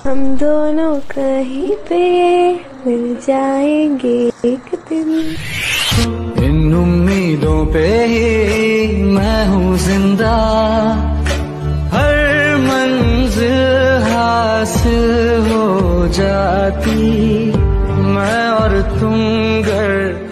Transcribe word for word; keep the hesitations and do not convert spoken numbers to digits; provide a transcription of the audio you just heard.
हम दोनों कहीं पे मिल जाएंगे एक दिन। इन उम्मीदों पे ही मैं हूँ जिंदा, हर मंजिल हासिल हो जाती मैं और तुम घर